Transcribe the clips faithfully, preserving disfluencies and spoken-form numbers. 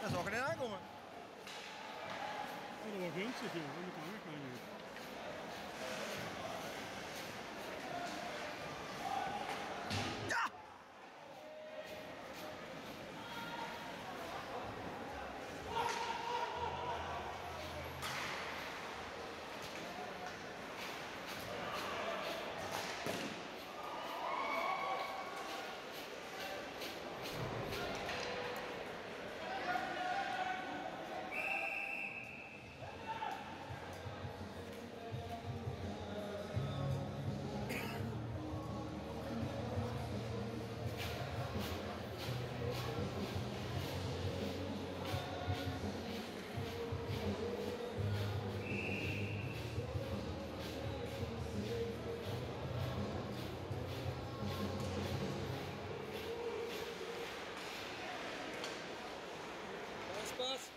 Dan zal ik erin aankomen. Oh, dat was gunstig, joh. Dat moet hangen kan je. Ja! Pas.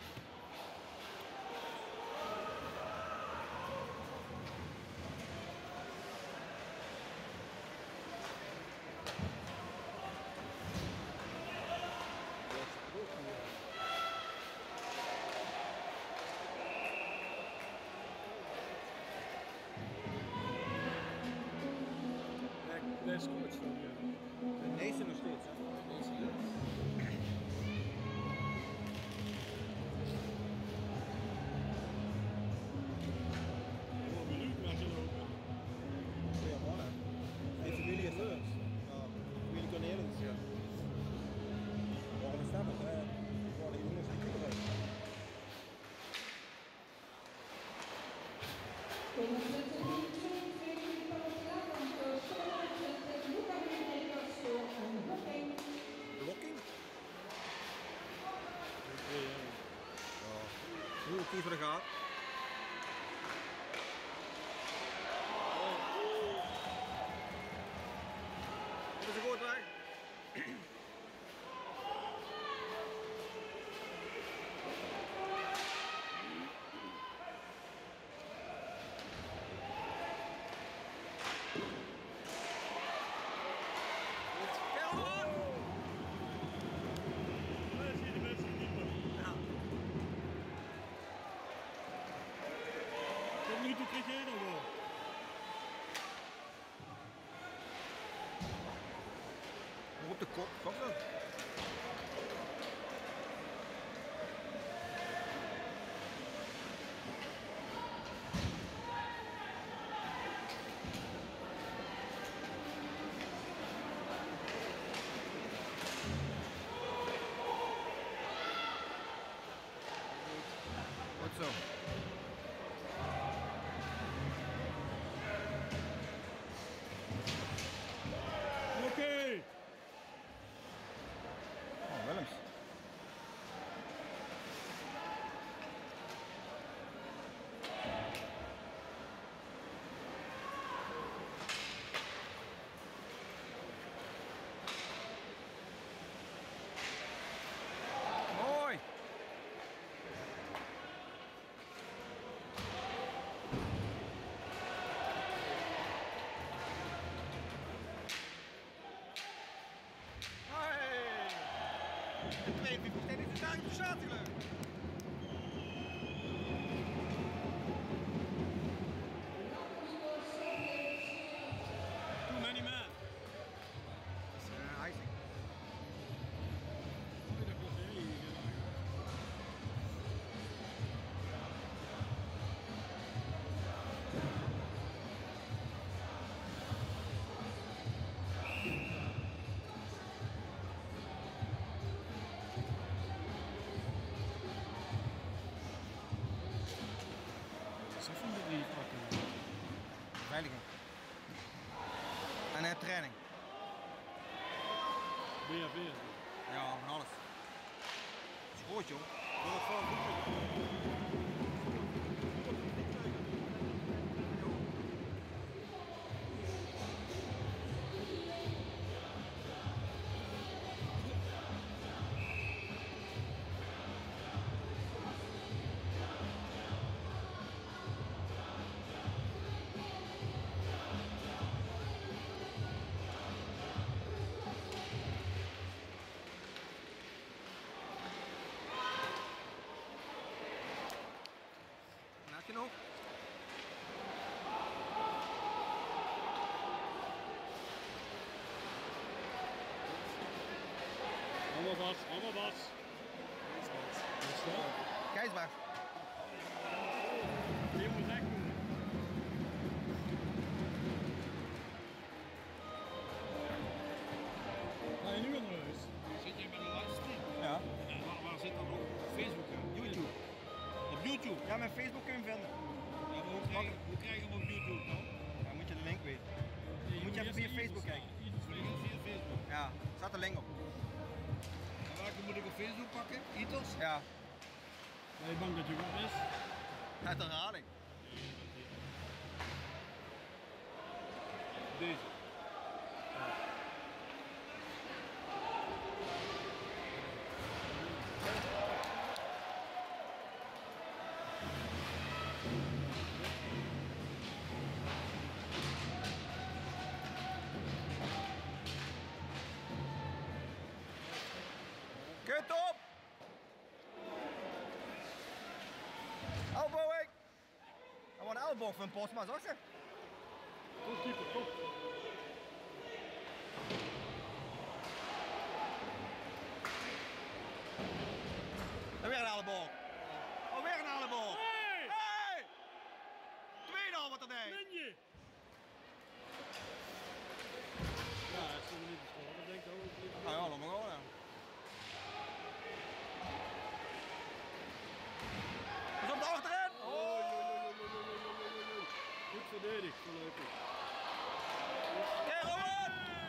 Dat is goed, zo. De meeste nog steeds, hè? Oh, benieuwd waar ze lopen. Goeie man, hè? Hey, familie is dat. Ja, familie Cornelis, ja. Waarom is dat? Hè? Waar de jongens die kunnen zijn. Blokking? Ja. Hoe kies voor de gaat? Dat is een goed weg. Tot nu toe krijg jij dat wel. Op de kop, kom dan. Goed zo. Oké. Okay. Oh, Willems. Mooi. Hey. Twee piepjes, dit is een natuurlijk. Too many men. Dat is uh, icing. Oh, dat klopt heel hier. Zo vond ik niet pakken. Beveiliging. En uh, training. B H B. Ja, van alles. Dat is goed, joh. Wil het gewoon goed. Bas, allemaal Bas. Keisbaar. Je moet weg doen. Ga je nu weer naar huis? Zit je met een livestream? Ja. En waar, waar zit dat op? Facebook? Hè? YouTube. Op YouTube? Ja, mijn Facebook kun je hem vinden. Ja, maar hoe, krijgen, hoe krijgen we hem op YouTube dan? Ja, moet je de link weten. Moet je even via Facebook kijken. Moet ik via Facebook? Ja, staat de link op. En welke moet ik op Facebook pakken? Itos? Ja, Ben je bang dat je goed is? uit herhaling. Deze. Kut op! Elbowing! I want an elbow van Postma, zag ze? Goed keeper, top. En weer een elleboog. Oh, weer een elleboog. Hey! Hey! Tweede al wat er deed. Ben je? Ja, het is een niet te scoren. Ik denk ook. Ah ja, laat maar gewoon. Ja. Pas op de achterin! Goed verdedigd, gelukkig. Kijk, Robert!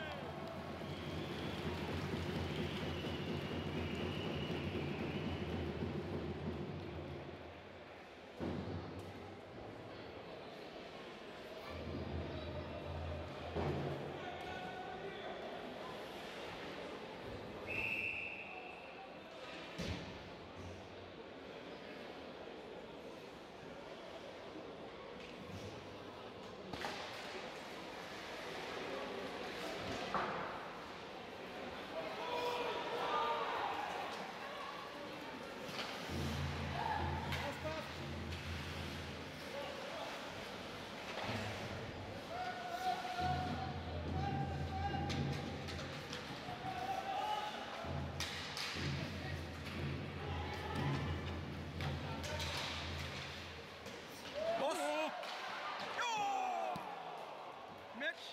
Los! Ja! Mitch!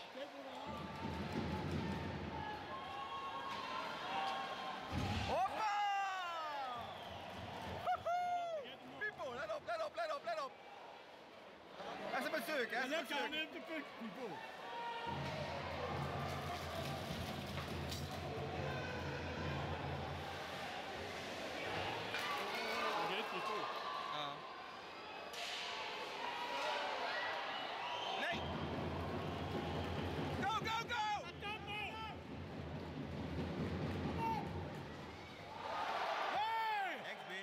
Hoppa! Woehoe! Pipo, let op, let op, let op, let op! Hij is met zeuk, hè? Hij is met Lekker, zeuk. neem de puk, Pipo. Vergeet je toch? Ja. Nee! Go, go, go! Hey! X B.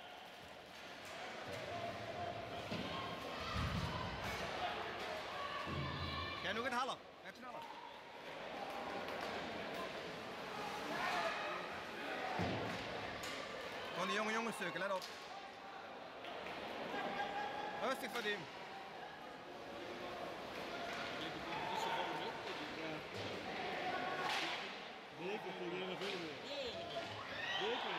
Jij nog een half. Net sneller. Van die jonge jongens stukken, let op. Rustig van die. Zeker tegen heel veel weer. Zeker.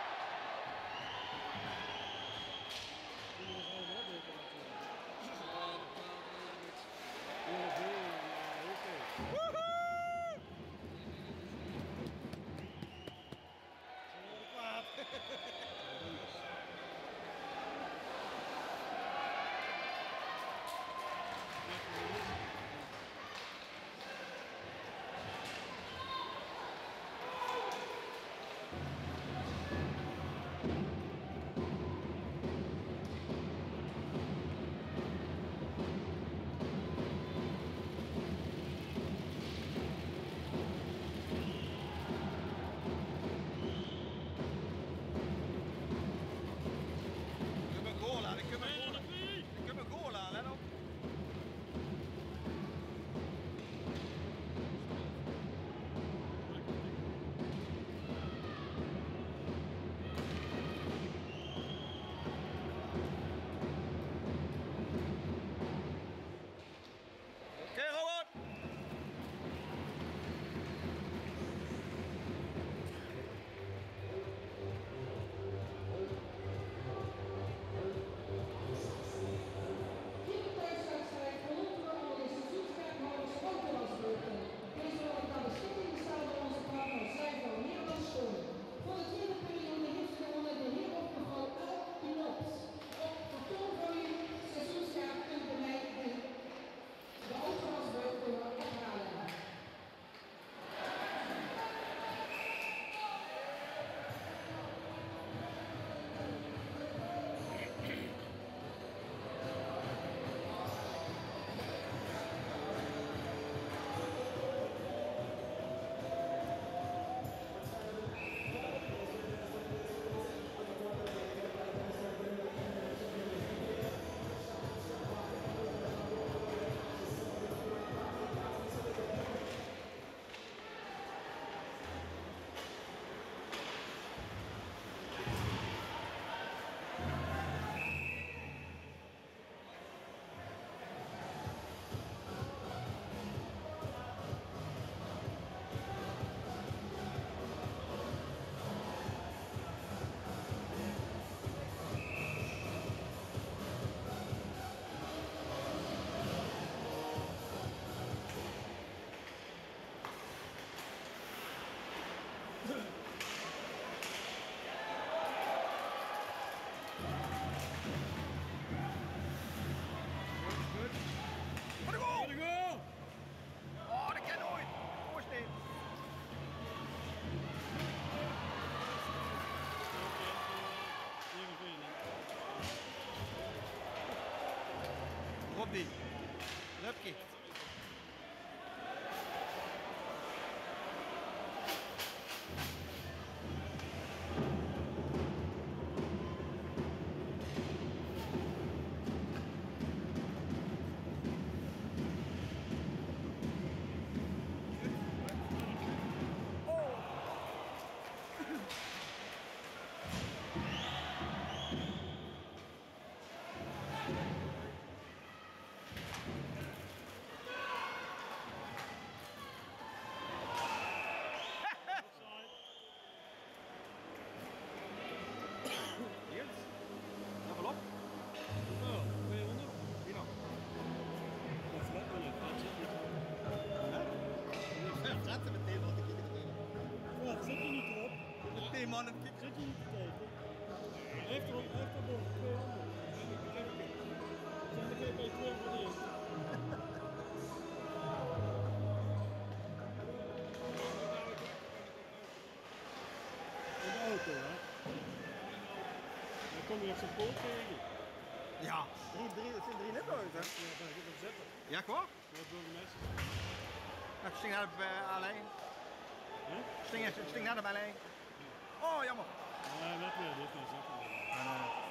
Jullie zijn wel beter natuurlijk. Heel veel, ja, oké. Woehoe! Ze worden kwaad. Op die. Lupke. Niels, level op. Oh, tweehonderd. Die nog. Dat is lekker niet. Dat zit niet. Ja, zetten meteen wat ik hier gekeken. Ja, zit je niet erop? Meteen man, het kijk. Zit je niet te kijken? Hij heeft er al, hij heeft er boven tweehonderd. Zijn er weer bij tweehonderd. In de auto, hè? Dan kom je op zijn poot tegen. Ja, drie, drie, het zijn drie net uit hè. Ja, daar zit hem zitten. Ja, gewoon? Dat is door de mensen. Nou, sting naar de uh, alleen. Huh? Sting, sting naar de alleen. Oh, jammer. Nee, net weer, dit is zitten. Uh,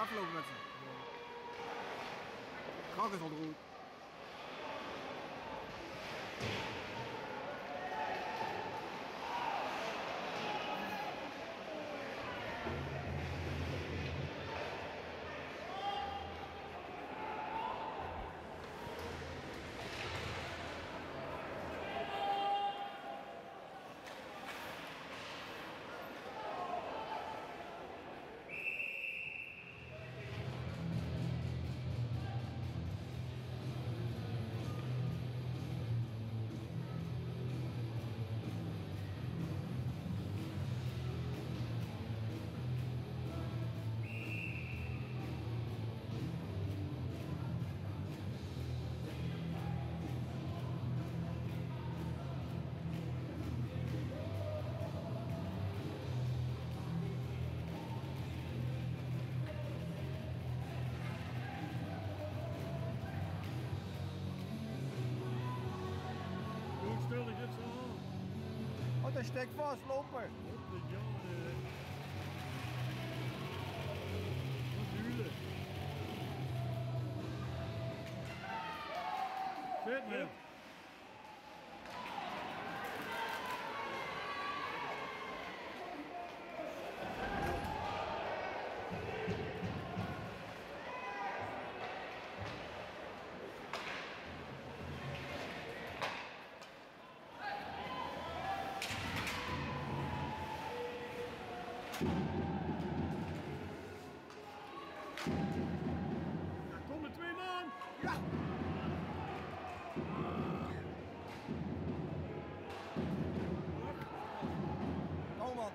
afgelopen wedstrijd. Krak is al rood. Goed stil, ik zit zo aan. Oh, dat steekt vast, lopen. Wat een jongen. Natuurlijk. Zit man. Ja, kom er twee man! Ja! Thomas.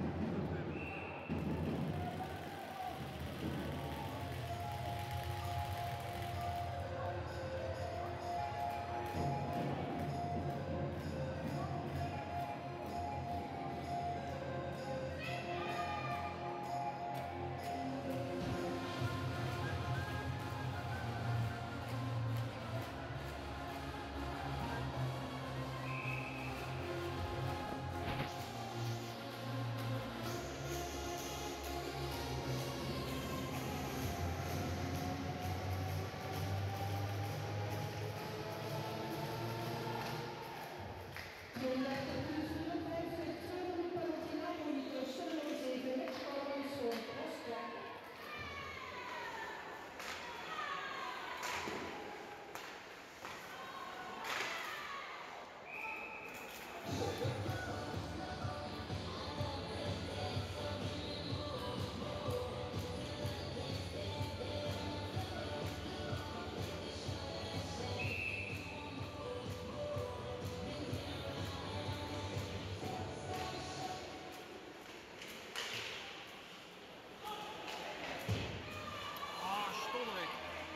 Ah, stommerik.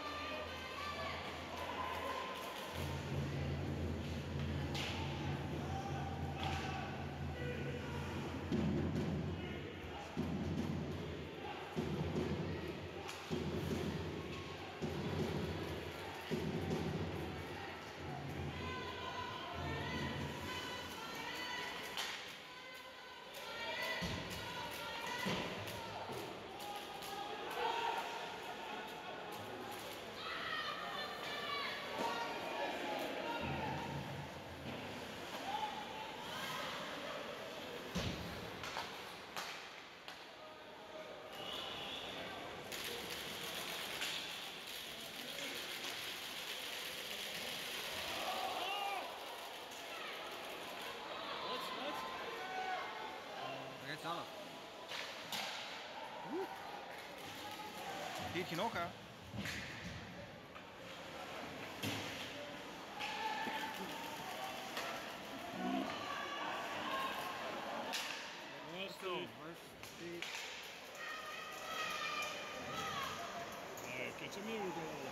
Wat? Wat? Vergeet zelf. Niet genoeg hè? Stil. Rustig. Rustig. Nee, ik heb ze meer moeten halen.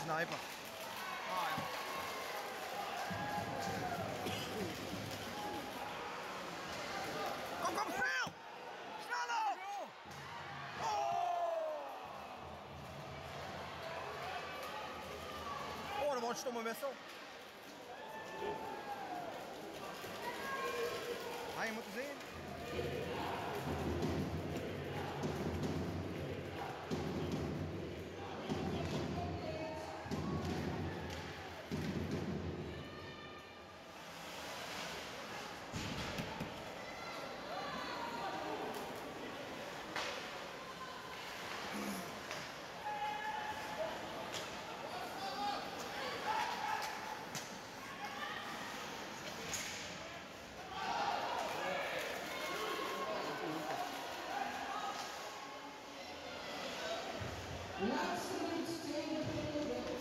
sniper. Ah ja. Kom, kom, snel! Sneller! Oh! Oh, dat was een stomme wissel. Had je moeten zien. Laatste minuut, tweede periode.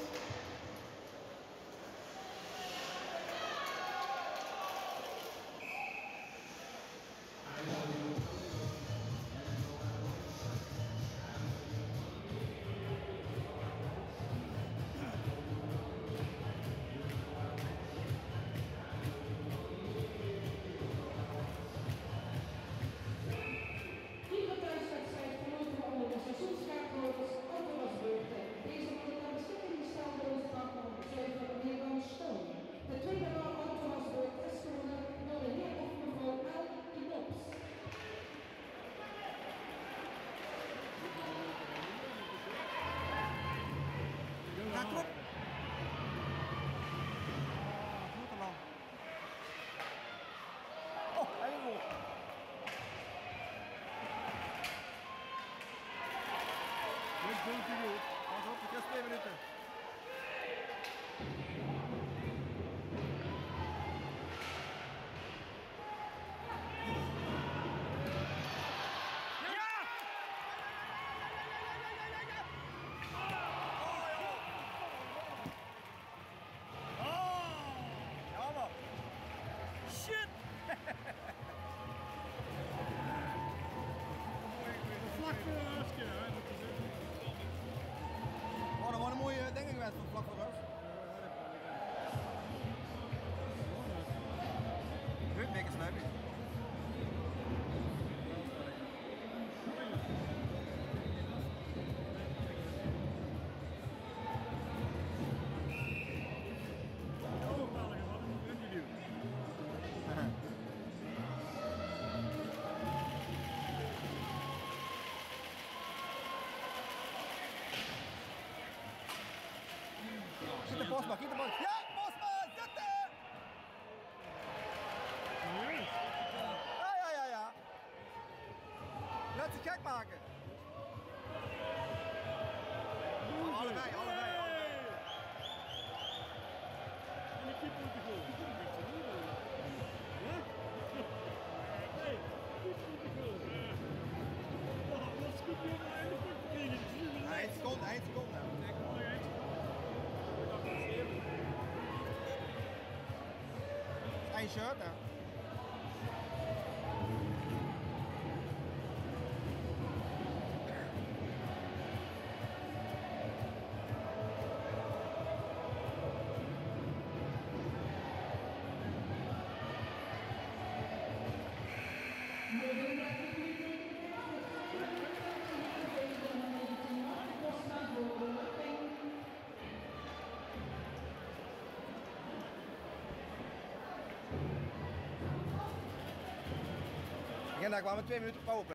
Thuiswedstrijd verloren onder de seizoenskaarthouders Autobasbeurten. Deze worden ter beschikking gesteld door ons partner zuiver Nederland Steun. De tweede Autobasbeurt is gewonnen door de heer of mevrouw L. Knops. Ja, klopt. Goed te lang. Oh, helemaal. Dit komt hij goed. Pas op, ik heb twee minuten. Jammer. Shit! Vlak voor de huisje, hè. Dat is het. Oh, dat was een mooie ding geweest van vlak voor de huis. Goed, een beetje snuipje. Oh, België, wat een interview. Zit de Bosma, kijk de man. Ja, Bosma, zitten! Serieus? Ja, ja, ja, ja. Laat ze gek maken. Oh, allebei, allebei, allebei. En de keeper moet de goal. Die komt niet zo doen. Ja? Nee, keeper moet de goal. Oh, wat scoop je maar in de kort tegen. Eind seconde, eind seconde. Ik hoor nog eens. Ik dacht dat het zeer. Eind shirt, hè. En daar kwamen twee minuten pauze.